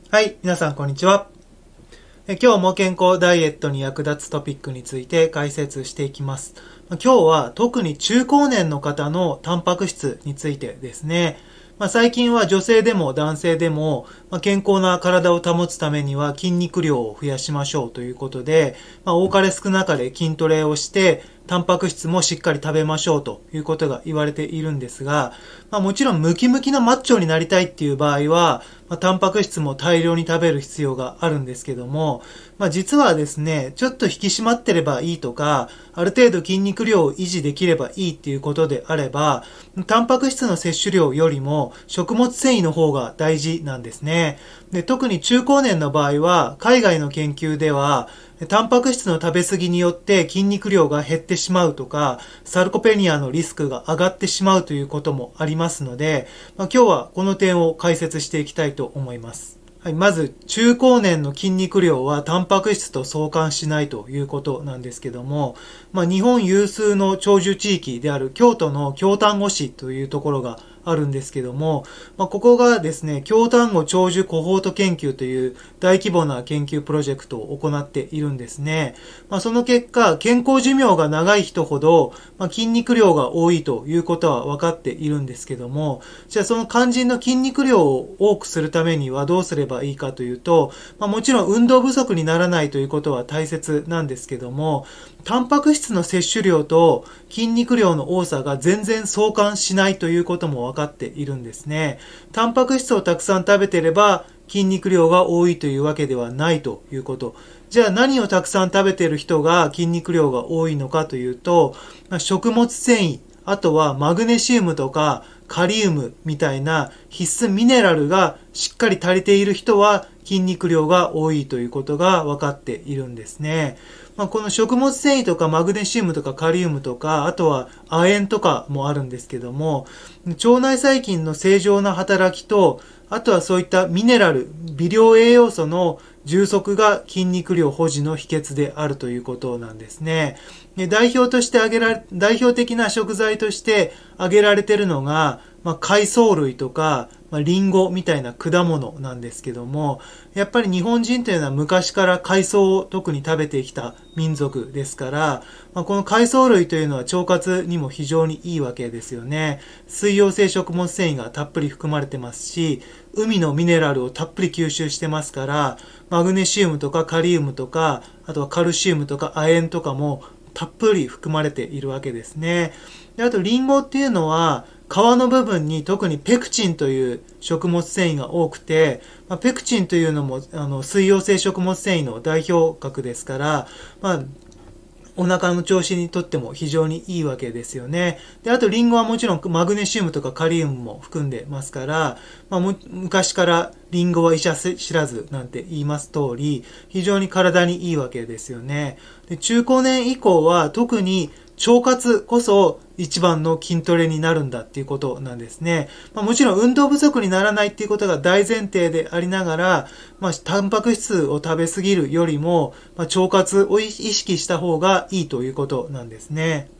はい、皆さんこんにちは。今日も健康ダイエットに役立つトピックについて解説していきます。今日は特に中高年の方のタンパク質についてですね。最近は女性でも男性でも、健康な体を保つためには筋肉量を増やしましょうということで、多かれ少なかれ筋トレをして、タンパク質もしっかり食べましょうということが言われているんですが、もちろんムキムキのマッチョになりたいっていう場合は、タンパク質も大量に食べる必要があるんですけども、実はですね、ちょっと引き締まってればいいとか、ある程度筋肉量を維持できればいいっていうことであれば、タンパク質の摂取量よりも食物繊維の方が大事なんですね。で、特に中高年の場合は、海外の研究では、タンパク質の食べ過ぎによって筋肉量が減ってしまうとか、サルコペニアのリスクが上がってしまうということもありますので、今日はこの点を解説していきたいと思います。はい、まず、中高年の筋肉量はタンパク質と相関しないということなんですけども、日本有数の長寿地域である京都の京丹後市というところがあるんですけども、ここがですね、京丹後長寿コホート研究という大規模な研究プロジェクトを行っているんですね。その結果、健康寿命が長い人ほど、筋肉量が多いということは分かっているんですけども、じゃあその肝心の筋肉量を多くするためにはどうすればいいかというと、もちろん運動不足にならないということは大切なんですけども、タンパク質の摂取量と筋肉量の多さが全然相関しないということも分かっているんですね。タンパク質をたくさん食べていれば筋肉量が多いというわけではないということ。じゃあ何をたくさん食べている人が筋肉量が多いのかというと、食物繊維、あとはマグネシウムとかカリウムみたいな必須ミネラルがしっかり足りている人は筋肉量が多いということが分かっているんですね。この食物繊維とかマグネシウムとかカリウムとか、あとは亜鉛とかもあるんですけども、腸内細菌の正常な働きと、あとはそういったミネラル、微量栄養素の充足が筋肉量保持の秘訣であるということなんですね。で代表的な食材として挙げられているのが、海藻類とか、リンゴみたいな果物なんですけども、やっぱり日本人というのは昔から海藻を特に食べてきた民族ですから、この海藻類というのは腸活にも非常にいいわけですよね。水溶性食物繊維がたっぷり含まれてますし、海のミネラルをたっぷり吸収してますから、マグネシウムとかカリウムとか、あとはカルシウムとか亜鉛とかもたっぷり含まれているわけですね。であとリンゴっていうのは皮の部分に特にペクチンという食物繊維が多くて、ペクチンというのも水溶性食物繊維の代表格ですから、お腹の調子にとっても非常にいいわけですよね。で、あとリンゴはもちろんマグネシウムとかカリウムも含んでますから、昔からリンゴは医者知らずなんて言います通り、非常に体にいいわけですよね。で、中高年以降は特に腸活こそ一番の筋トレになるんだっていうことなんですね。もちろん運動不足にならないっていうことが大前提でありながら、タンパク質を食べ過ぎるよりも、腸活を意識した方がいいということなんですね。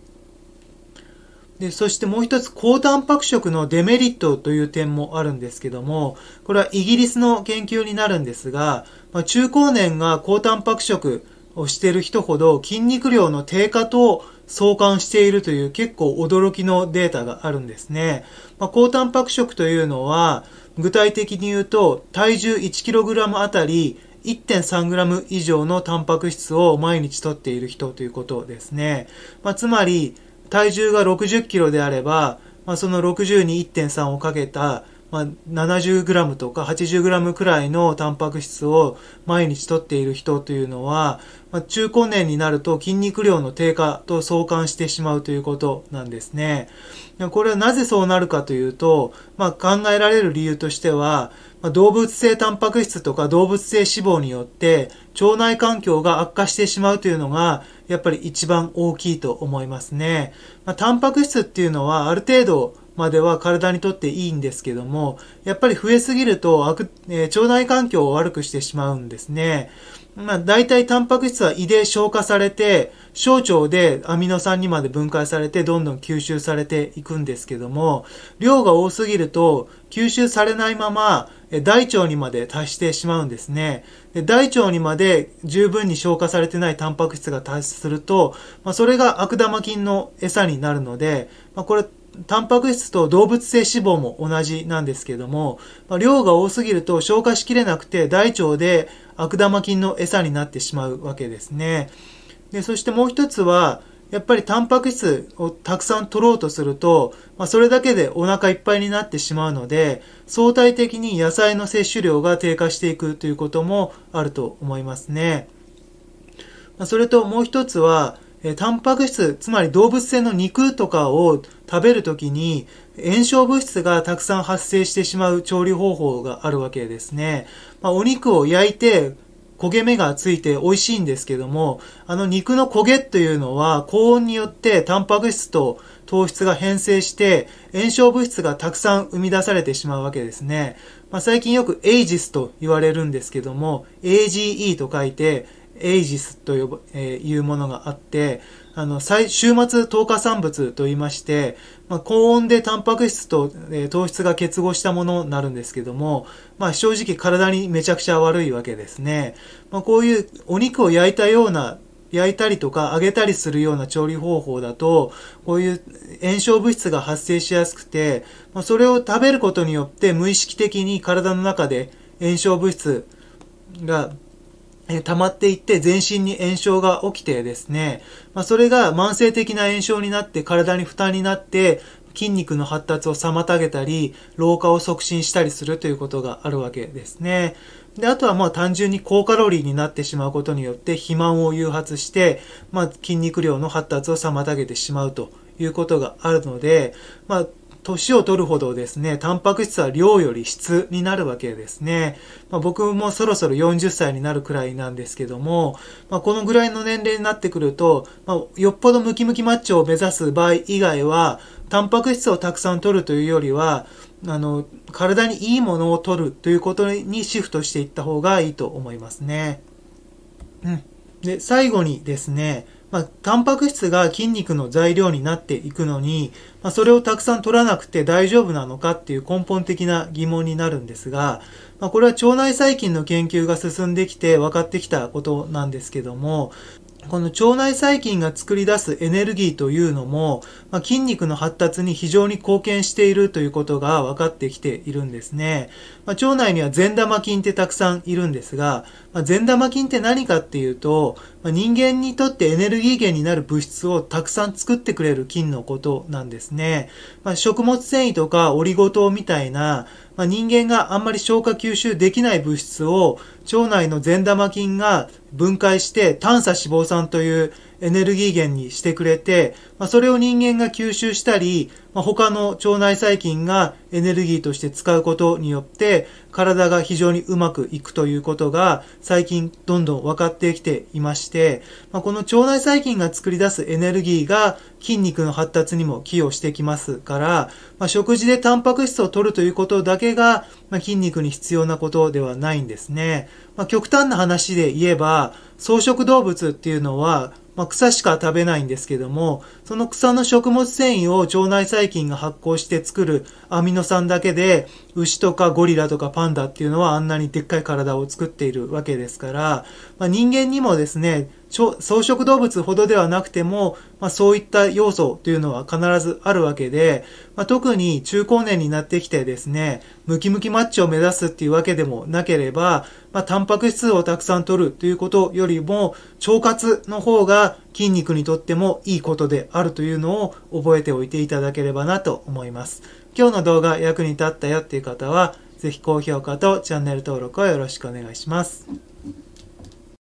で、そしてもう一つ、高タンパク食のデメリットという点もあるんですけども、これはイギリスの研究になるんですが、中高年が高タンパク食をしている人ほど筋肉量の低下と相関しているという結構驚きのデータがあるんですね。高タンパク食というのは、具体的に言うと、体重 1kg あたり 1.3g 以上のタンパク質を毎日摂っている人ということですね。つまり、体重が60キロであれば、その60に 1.3 をかけた、70g とか 80g くらいのタンパク質を毎日摂っている人というのは、中高年になると筋肉量の低下と相関してしまうということなんですね。これはなぜそうなるかというと、考えられる理由としては、動物性タンパク質とか動物性脂肪によって腸内環境が悪化してしまうというのがやっぱり一番大きいと思いますね。タンパク質っていうのはある程度までは体にとっていいんですけども、やっぱり増えすぎると腸内環境を悪くしてしまうんですね。大体タンパク質は胃で消化されて、小腸でアミノ酸にまで分解されてどんどん吸収されていくんですけども、量が多すぎると吸収されないまま大腸にまで達してしまうんですね。大腸にまで十分に消化されてないタンパク質が達すると、それが悪玉菌の餌になるので、これタンパク質と動物性脂肪も同じなんですけども、量が多すぎると消化しきれなくて大腸で悪玉菌の餌になってしまうわけですね。で、そしてもう一つは、やっぱりタンパク質をたくさん取ろうとすると、それだけでお腹いっぱいになってしまうので、相対的に野菜の摂取量が低下していくということもあると思いますね。それともう一つは、タンパク質、つまり動物性の肉とかを食べるときに炎症物質がたくさん発生してしまう調理方法があるわけですね。お肉を焼いて焦げ目がついて美味しいんですけども、肉の焦げというのは高温によってタンパク質と糖質が変性して炎症物質がたくさん生み出されてしまうわけですね。最近よくエイジスと言われるんですけども、AGE と書いてエイジスというものがあって、終末糖化産物と言いまして、高温でタンパク質と糖質が結合したものになるんですけども、正直体にめちゃくちゃ悪いわけですね。こういうお肉を焼いたりとか揚げたりするような調理方法だと、こういう炎症物質が発生しやすくて、それを食べることによって無意識的に体の中で炎症物質が溜まっていって全身に炎症が起きてですね、それが慢性的な炎症になって体に負担になって筋肉の発達を妨げたり老化を促進したりするということがあるわけですね。で、あとは単純に高カロリーになってしまうことによって肥満を誘発して、筋肉量の発達を妨げてしまうということがあるので、年を取るほどですね、タンパク質は量より質になるわけですね。僕もそろそろ40歳になるくらいなんですけども、このぐらいの年齢になってくると、よっぽどムキムキマッチョを目指す場合以外は、タンパク質をたくさん取るというよりは、体にいいものを取るということにシフトしていった方がいいと思いますね。で、最後にですね、タンパク質が筋肉の材料になっていくのに、それをたくさん取らなくて大丈夫なのかっていう根本的な疑問になるんですが、これは腸内細菌の研究が進んできて分かってきたことなんですけども、この腸内細菌が作り出すエネルギーというのも、筋肉の発達に非常に貢献しているということが分かってきているんですね。腸内には善玉菌ってたくさんいるんですが、善玉菌って何かっていうと、人間にとってエネルギー源になる物質をたくさん作ってくれる菌のことなんですね。食物繊維とかオリゴ糖みたいな、人間があんまり消化吸収できない物質を腸内の善玉菌が分解して短鎖脂肪酸というエネルギー源にしてくれて、それを人間が吸収したり、他の腸内細菌がエネルギーとして使うことによって体が非常にうまくいくということが最近どんどん分かってきていまして、この腸内細菌が作り出すエネルギーが筋肉の発達にも寄与してきますから、食事でタンパク質を摂るということだけが、筋肉に必要なことではないんですね。極端な話で言えば草食動物っていうのは草しか食べないんですけども、その草の食物繊維を腸内細菌が発酵して作るアミノ酸だけで、牛とかゴリラとかパンダっていうのはあんなにでっかい体を作っているわけですから、人間にもですね、草食動物ほどではなくても、そういった要素というのは必ずあるわけで、特に中高年になってきてですね、ムキムキマッチを目指すっていうわけでもなければ、タンパク質をたくさん取るということよりも、腸活の方が筋肉にとってもいいことであるというのを覚えておいていただければなと思います。今日の動画役に立ったよっていう方は、ぜひ高評価とチャンネル登録をよろしくお願いします。